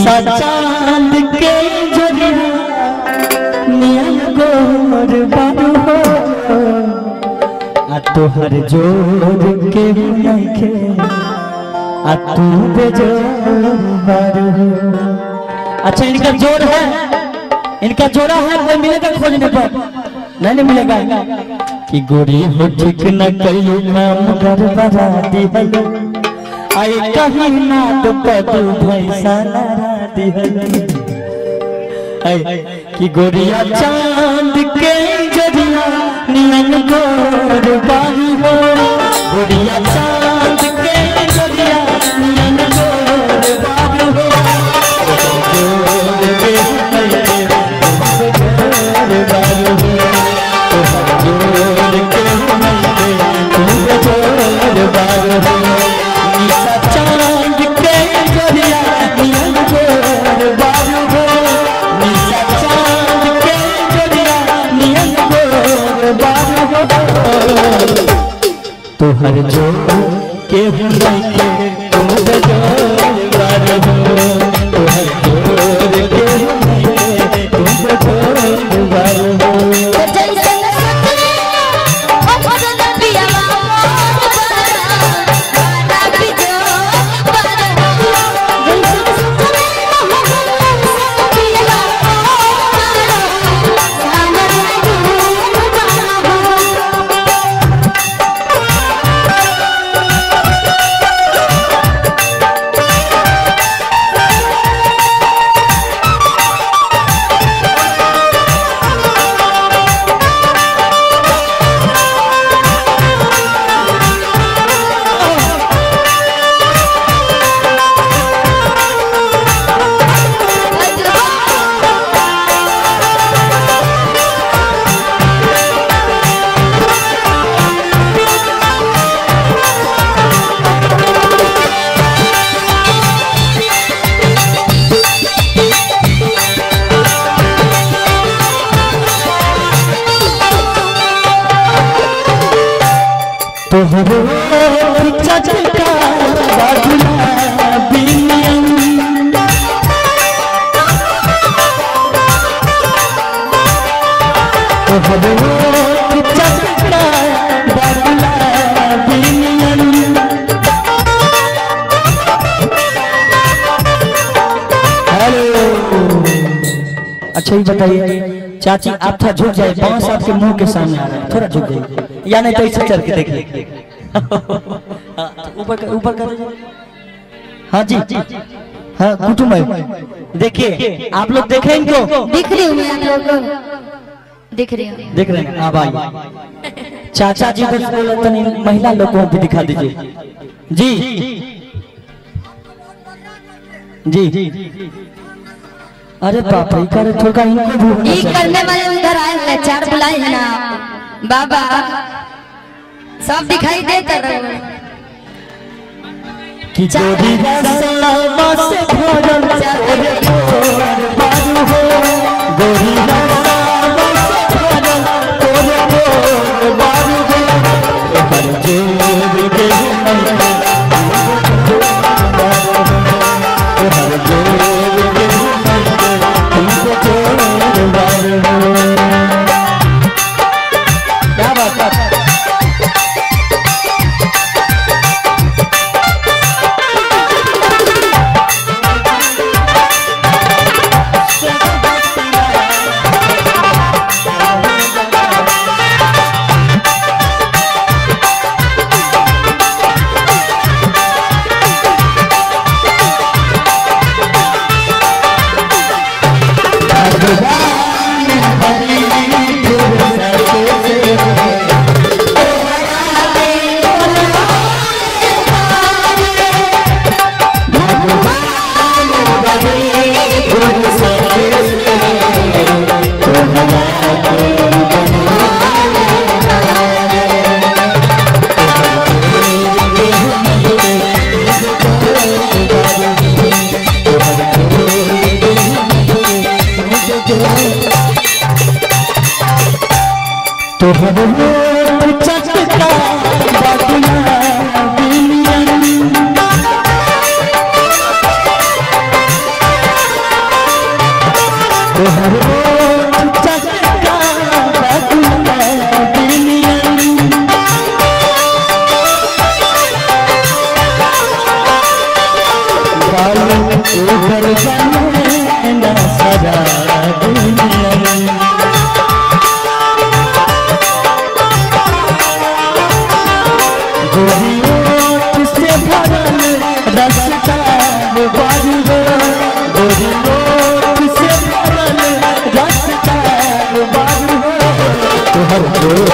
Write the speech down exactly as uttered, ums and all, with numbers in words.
निशा चांद के जरिया नियन गोर बारू हो आ तोहर जोर के नइखे आ तू बेजोर बारू हो। अच्छा इनका जोर है, इनका जोड़ा है, कोई मिलेगा खोजने पर? नहीं नहीं मिलेगा। कि गोरी हो ठीक न कहियो काम कर बजा दिहल आई कहीं ना तो पदू भैसा लड़ा दिहल आई कि गोरिया चांद के जरिया नियन गोर बारू हो गोरिया चांद के जरिया नियन गोर बारू हो तोहर जो के हुनई के तुम बेजोर बारू हो तोहर जोर के हुनई के तुम बेजोर बारू हो। तोहरो चचका बाजुला बिनियन तोहरो चचका बाजुला बिनियन हेलो। अच्छा ये बताइए चाची आप थोड़ा झुक जाए, बांस आपके मुंह के सामने आ रहा है, थोड़ा झुक जाइए या नहीं तो इसे चल के देखिए ऊपर ऊपर कर। हाँ जी हाँ कुटुंब देखिए आप लोग देखें इनको दिख रही हूँ आप लोग दिख रही हूँ देख रहे हैं। अब आइए चाचा जी को महिला लोगों को दिखा दीजिए जी जी। अरे बाप रे कर थोड़ा इनको भी ये करने वाले उधर आए हैं, चार बुलाए हैं ना बाबा सब दिखाई देता रहो कि जोड़ी रसवा से भरल ओरे ओर बारू हो गोरी रसवा से भरल ओरे ओर बारू हो हर जोर के मन हर जोर के तुमको जोर बारू हो। क्या बात है तो हम चचका बाटुला बिनियन सुगर बने ना सदा दुनिया में। गोरी ओठ से भरल रास्ता बारू हो, गोरी ओठ से भरल रास्ता बारू हो, तुहर